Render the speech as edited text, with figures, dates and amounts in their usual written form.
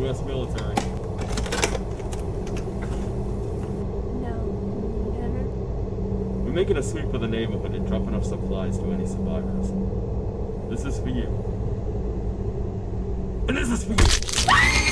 U.S. military. No, never. We're making a sweep of the neighborhood and dropping off supplies to any survivors. This is for you. And this is for you.